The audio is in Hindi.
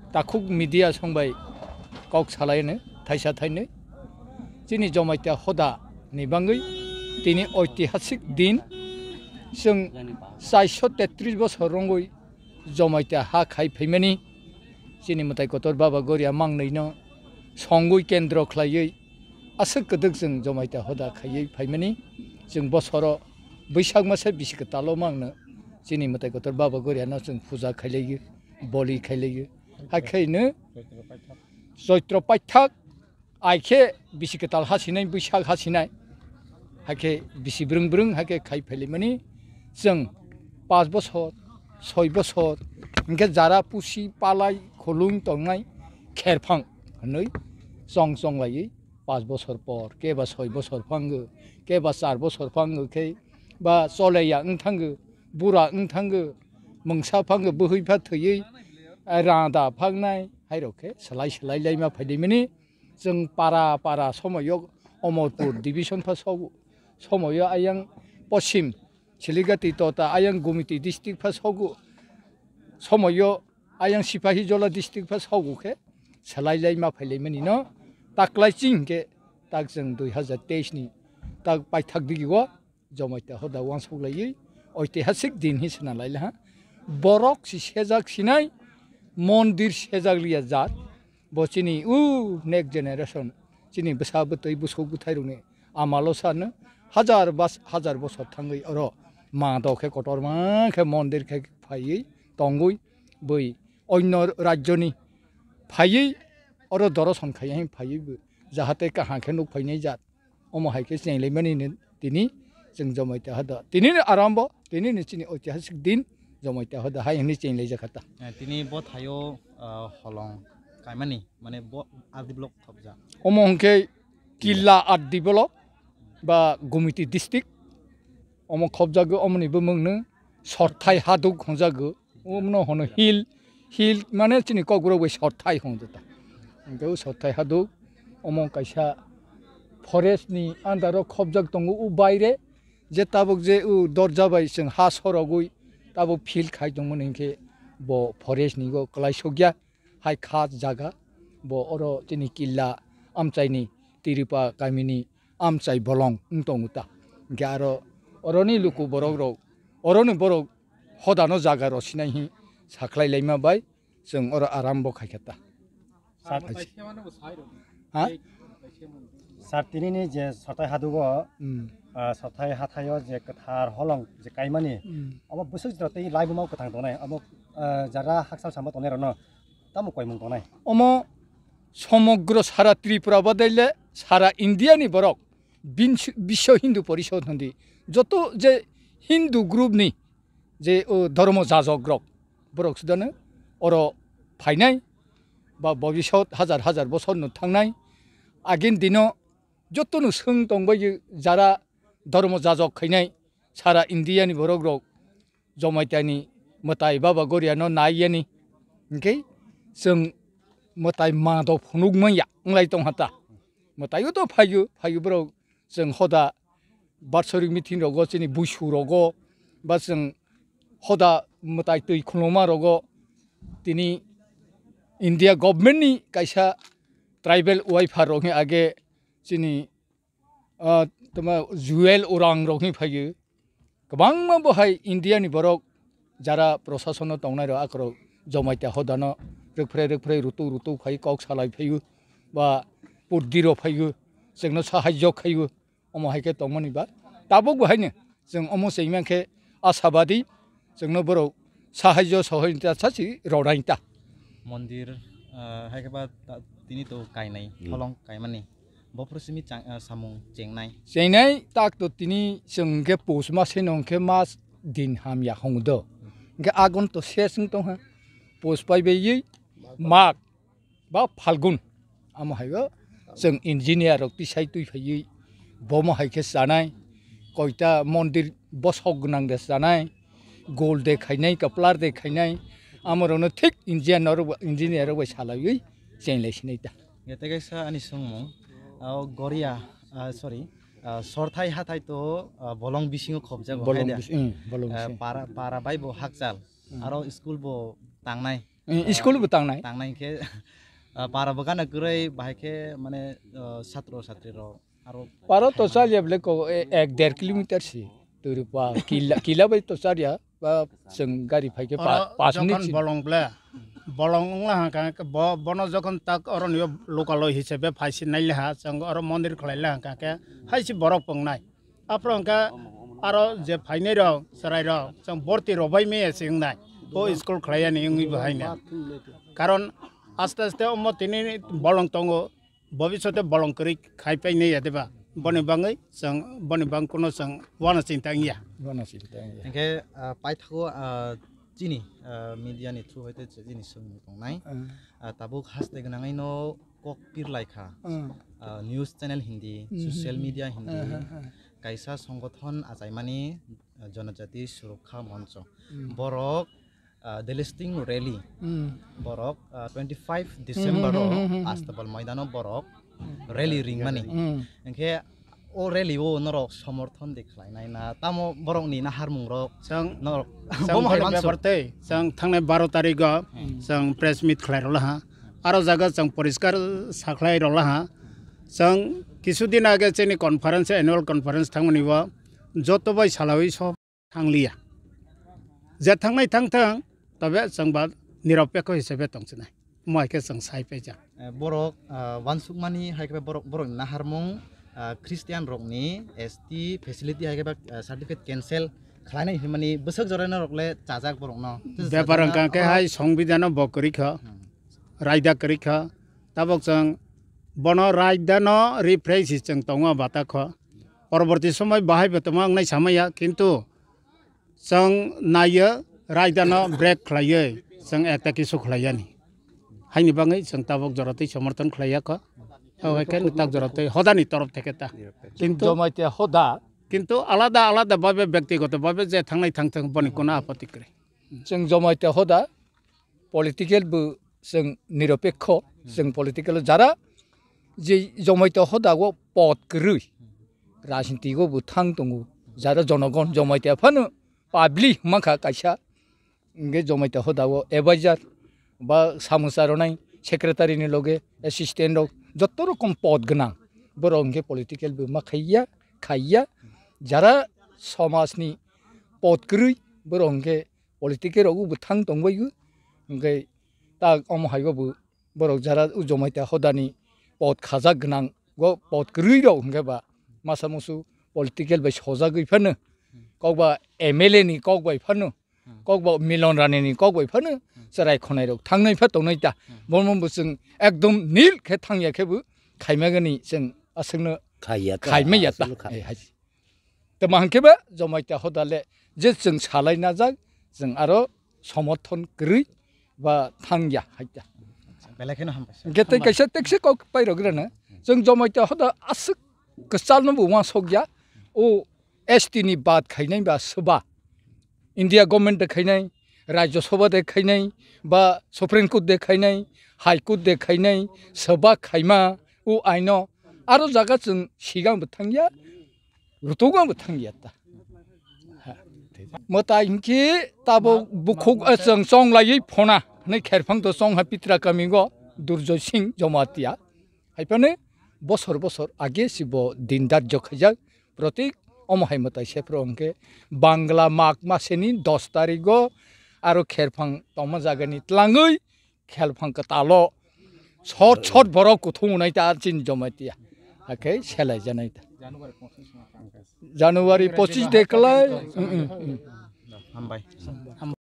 ताखुक मीडिया संबाय कौक सालायनो थाइसा थाइनै जोंनि जमाइटिया हदा निबांगै दिनै ऐतिहासिक दिन जों 433 बोसोर रंगै जमाइटिया हा खाय फैमानि जोंनि मथाय गतर बाबा गरिया मांनैनो संगै केन्द्र खालायै आसो गोदोक जों जमाइटिया हदा खायै फैमानि जों बोसोराव बैसाग मासे बिसिगताल' मांनो जोंनि मथाय गतर बाबा गरियानो जों फुजा खालायो बलि खालायो हाखायनो चैत्र पाठक आइखे बिसिगताल हासिनाय बैसाग हासिनाय हाके बिसि ब्रों ब्रों हाके खाय फैलायमानि जों 5 बोसोर 6 बोसोर इनके जारा पुसि पालाय खुलुं तंनाय खेरफां हनै जं जं लायै 5 बोसोर पर केबा 6 बोसोर फांगो केबा 4 बोसोर फांगो के बा चलेया थांगो बुरा थांगो मोंसा फांगो बोहैफा थैयै रादा फांनाय हायरखे सोलाय सोलाय लायमा फैदैमानि जों पारा पारा समायाव अमरपुर डिविजन फासाव समायाव आयां पश्चिम सिलिगाति तथा आयां गुमिति डिस्ट्रिक्ट फासाव समायाव आयां सिपाही जला डिस्ट्रिक्ट फासाव के सोलाय लायमा फैलायमानि न ताकलायचिं के ताक जों 2023 नि ताक पाइथाक दिगिवा जमाइटिया हदा वांसौलायै ऐतिहासिक दिन हिसना लायला बरक सेजाक सिनाय मन्दिर सेजागलिया जात बचिनि नेक्स्ट जेनेरेशन चिनि बसा बतै बुसौ बुथायरुने आमालो सानो हजार बसर थांगै अर मा दखे कटर मा के मन्दिर के फायै तंगै बै अन्य राज्यनि फायै अर दर्शन खायै फायैबो जाहाथे काहाखे नुक फैनाय जात अमहायके जेंलायमानि दिनै जों जमाइटिया हदा दिनैनो आरम्भ दिनैनो चिनि ऐतिहासिक दिन जमाइटिया हदा हाय हनै जेंलाय जाखाता दिनै ब थायो हलं कायमानि माने ब आदि ब्लक खबजा अमहंके किल्ला आदि ब्लक बा गुमिति डिस्ट्रिक्ट अम खबजागो अमनिबो मोंनो सरथाय हादुक हंजागो अमनो हनो हिल माने चिनि कग्रबै सरथाय हंजता इनके सरथाय हादुक अम कायसा फरेस्ट नि आन्दाराव खबजाग दङ उ बायरे जे ताबक जे उ दरजा बाय जों हा सरगै ताबक फिल्ड खाय दंमोन इनके ब फरेस्ट नि गो क्लाइसोगिया हाय खात जागा ब अरो चिनि किल्ला आमचाइनि तिरिपा गामिनि आमचाइ बलं दंता इनके आरो अरनि लुकु बरक रौ अरनि बरक हदानो जागा रसिनाय हि साख्लाय लायमा बाय जों अर आराम्भ खायखाता हा सारतिनि जे सताय हादुगो सताय हाथायो जे कथार हलं जे कायमानि अब बोसोर जतै लाइभ माव कथां दनाय अब जारा हाकसाल सामत अनेर न तामु कय मुं दनाय अम समग्र सारा त्रिपुरा बदैले सारा इन्डियानि बरक विश्व हिंदू परिषद हंदी जत जे हिंदू ग्रुप नि जे धर्म जाजक ग्रक बरक सुदानो अर फायनाय बा भबिष्यत हजार बोसोर नु थांनाय आगिन दिनो जतनु सों दंबायो जारा धर्म जाजक खैनाय सारा इन्डियानि बरक रक जमाइटियानि मताय बाबा गरियानो नाययानि ओंके जों मताय मादव फनुगमया अंलाय दंहाता मतायो तो फायो बरक जों हदा बार्सरिक मिटिं रग चिनि बुसु रग बा जों हदा मताय दै खुलमा रग दिनै इन्डिया गभर्नमेन्ट नि कायसा ट्राइबेल वाइफार रगे आगे चिनि तमा जुएल उरां रगे फायो गोबां बहाय इन्डियानि बरक जारा प्रशासन दंनाय र आखर जमाइटिया हदानो रोगफ्रे रुतु फाय कौक सालाय फायो बा पुरदिरो फायो जोंनो साहाय्य खायो अमहायके दंमोनिबा दाबो बहायनो जों अमसैमाखे आशाबादी जोंनो बरक साहाय्य सहयता सासि रडाइता मन्दिर हायकेबा दिनै तो कायनाय हलं कायमानि बफरसिमि सामुं जेंनाय ताक तो दिनै जों के पौष मासे नंके मास दिन हामिया हंदो के आगन तो सेसं दं पौष पाइबेयै माग बा फाल्गुन आमहायबो जों इन्जिनियार तिसाय तुइफायै बमहायके जानाय कयटा मन्दिर बसक गोनां देस जानाय गोल देखायनाय कपलार देखायनाय आमरनो थिक इन्जिनियार बै सालायै जेंलायसिनाय दा गेतेगैसा आनि सोंमु गरिया सरि सरथाय हाथाय तो बलं बिसिङो खबजा पारा बाय बो हाकजाल आरो स्कुल बो तांनाय स्कुल बो तांनाय के पारा बगान गरै बाहायके माने छात्र छात्री र आरो पारा तो सालिया ब्ले को 1.5 किलोमीटर से तुरुपा किला बाय तो सालिया बा जों गारि फाइके 5 मिनिट बलंब्ले बलंला का बन जखन तक अरनियो लोकल हिसाबै फाइसि नाइला जों अर मन्दिर खलाइला का हाइसि बरफ पंनाय आफ्रंका आरो जे फाइनै र सराय र जों बर्ती रबाय मे सिंनाय ओ स्कुल खलायानि इंगि बहायना कारण आस्ते आस्ते अम्म तिनि बलं तंगो भविष्यते बलं करि खाइपाय नै यादेबा बनि बाङै जों बनि बां कुनो जों वाना चिन्तांगिया के पाइथाको जिनि मिडिया नि थ्रु होते जिनि सोंनो दंनाय ताबो हासते गनाङै न कक पिरलाइखा news channel Hindi social media Hindi कायसा संगठन आजायमानि जनजाति सुरक्षा मंच बरक देलिस्टिंग रैली बरक 25 डिसेम्बर आस्तबल मैदान बरक रैली रिंगमानि एंखे ओ रैली ओ नरक समर्थन देखलायनाय ना तामो बरकनि ना हारमुं रक जों नरक बेफोरते जों थांनाय 12 तारिखआव जों प्रेस मिट खलायरला हा आरो जागा जों परिष्कार साख्लायरला हा जों किछुदिन आगे जोंनि कन्फारेन्स एनुअल कन्फारेन्स थांमोनिबा जतबाय सालावै सब थांलिया जे थांनाय थांथों तबे जों बा निरपेक्ष हिसाबै दंसनाय माइके जों साइपायजा बरक वानसुकमानि हायके बरक ना हारमुं ख्रिस्टियान रकनि एसटी फेसिलिटी हायके सर्टिफिकेट कैंसिल खालायनाय हिमानि बोसोक जरायना रकले चाजाक बरक न बेपार काके हाय संविधान बकरिखा रायदा करिखा ताबक जों बन रायदान रिफ्रेश जों दङ बाताख परवर्ती समय बाहाय बतमा आंनाय सामया किन्तु जों नायो रायदान ब्रेक खलायो जों एकता किसु खलायानि हायनि बाङै जों ताबक जरातै समर्थन खलायाख हायके ताक जरातै हदानि तरफ थेकेता किन्तु जमाइते हदा किन्तु आलादा आलादा भाबे व्यक्तिगत भाबे जे थांनाय थांथों बनि कोनो आपत्ति करे जों जमाइते हदा पलिटिकल बो जों निरपेक्ष जों पलिटिकल जारा जे जमाइते हदागो पद गरै राजनीतिगो बुथां दङ जारा जनगण जमाइते फानो पाब्लिक माखा कायसा इंगे जमाइते हदागो एडवाइजार बा सामुसारनाय सेक्रेटारिनि लगे एसिस्टेन्ट जत्त रकम पद गोनां बरंगे पलिटिकल बो माखाया खाया जारा समाजनि पद गरै बरंगे पलिटिकल बुथां दंबायो इंगे ता अमहायगो बरक जारा जमाइते हदानि पद खाजा गोनां गो पद गरै रौ इंगेबा मासा मुसु पलिटिकल बाय सजा गैफानो कौबा एमएलए नि कौबाय फानो कौबा मिलन रानीनि कौबाय फानो सराय खनाय रौ थांनाय फातौनाय ता बरमबो जों एकदम नील खे थांयाखेबो खायमागनि जों असंनो खायमाया ता त माहकेबा जमाइते हदाले जे जों सालायना जा जों आरो समर्थन गरै बा थांया हायता बेलाखेनो हामबाय गेतै कैसे टेक्सी कौ पाइरग्रानो जों जमाइते हदा आसु कसालनो बुवा सग्या ओ एसटी नि बात खायनाय बा सोबा इंडिया गवर्नमेंट देखायनाय राज्य सभा देखायनाय बा सुप्रीम कोर्ट देखायनाय हाई कोर्ट देखायनाय सोबा खायमा ओ आइनो आरो जागा जों सिगांबो थांया रुतुगांबो थांया ता मता इनकि ताबो बुखौ जों संलायै फना नै खेरफां तो सं हापित्रा कामिगो दुर्जय सिंह जमातिया हायपाने बसर बसर आगे सिबो दिनदार जखैजा प्रतीक अमहाय मताय सेफ्रंके बांला माग मासेनि 10 तारिखो आरो खेरफां तमा जागानि तलाङै खेलफां कतालो छट छट बरक कुथुनाय ता चिन जमातिया हाके सेलाय जानाय जानुवारि 25 देखलाय हामबाय